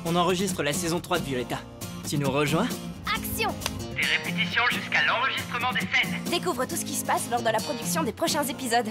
On enregistre la saison 3 de Violetta. Tu nous rejoins? Action! Des répétitions jusqu'à l'enregistrement des scènes. Découvre tout ce qui se passe lors de la production des prochains épisodes.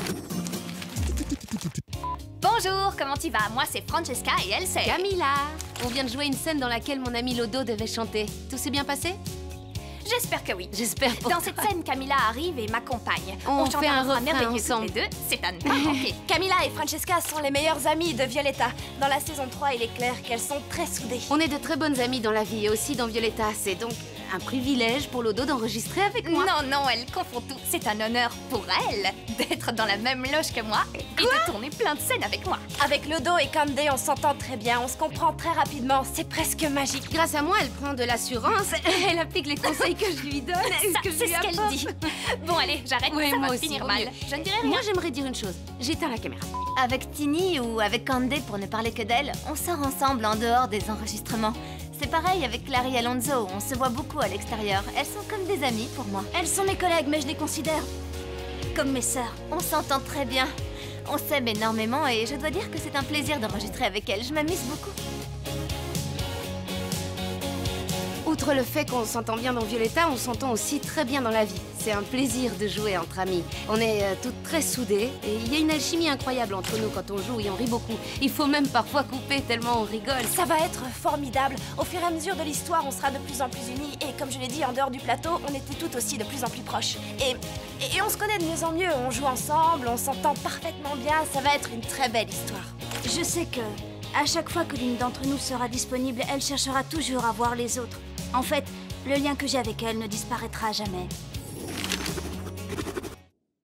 Bonjour, comment tu vas? Moi c'est Francesca et elle c'est... Camilla! On vient de jouer une scène dans laquelle mon ami Lodo devait chanter. Tout s'est bien passé? J'espère que oui. J'espère pour Dans toi. cette scène, Camilla arrive et m'accompagne. On chante fait un refrain merveilleux ensemble. toutes les deux, c'est à ne pas manquer. Camilla et Francesca sont les meilleures amies de Violetta. Dans la saison 3, il est clair qu'elles sont très soudées. On est de très bonnes amies dans la vie et aussi dans Violetta. C'est donc un privilège pour Lodo d'enregistrer avec moi. Non, non, elle confond tout. C'est un honneur pour elle d'être dans la même loge que moi et de tourner plein de scènes avec moi. Avec Lodo et Candy, on s'entend très bien, on se comprend très rapidement. C'est presque magique. Grâce à moi, elle prend de l'assurance. Elle applique les conseils que je lui donne. Ça, que je c'est lui ce qu'elle apporte. dit. Bon, allez, j'arrête, Ouais, ça moi va aussi, finir vaut mal. mieux. Je ne dirai rien. Moi, j'aimerais dire une chose. J'éteins la caméra. Avec Tini ou avec Candy, pour ne parler que d'elle, on sort ensemble en dehors des enregistrements. C'est pareil avec Clary et Alonso, on se voit beaucoup à l'extérieur. Elles sont comme des amies pour moi. Elles sont mes collègues, mais je les considère comme mes sœurs. On s'entend très bien. On s'aime énormément et je dois dire que c'est un plaisir d'enregistrer avec elles. Je m'amuse beaucoup. Outre le fait qu'on s'entend bien dans Violetta, on s'entend aussi très bien dans la vie. C'est un plaisir de jouer entre amis. On est toutes très soudées et il y a une alchimie incroyable entre nous quand on joue et on rit beaucoup. Il faut même parfois couper tellement on rigole. Ça va être formidable. Au fur et à mesure de l'histoire, on sera de plus en plus unis. Et comme je l'ai dit, en dehors du plateau, on était toutes aussi de plus en plus proches. Et on se connaît de mieux en mieux. On joue ensemble, on s'entend parfaitement bien. Ça va être une très belle histoire. Je sais que, à chaque fois que l'une d'entre nous sera disponible, elle cherchera toujours à voir les autres. En fait, le lien que j'ai avec elle ne disparaîtra jamais.